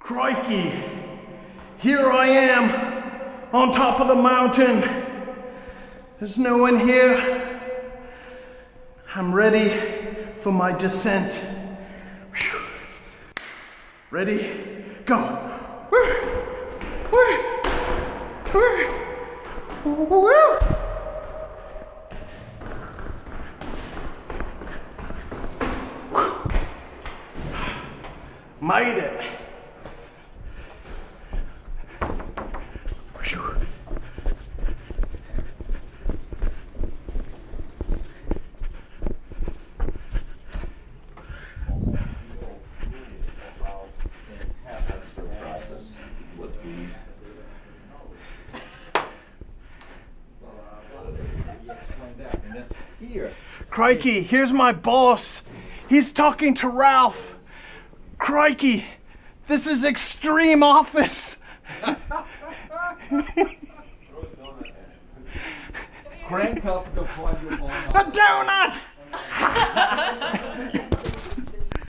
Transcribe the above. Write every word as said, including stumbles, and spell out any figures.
Crikey, here I am on top of the mountain. There's no one here. I'm ready for my descent. Whew. Ready? Go. Woo. Woo. Woo. Woo. Made it. Crikey, here's my boss. He's talking to Ralph. Crikey, this is extreme office. Crank up the volume on. Down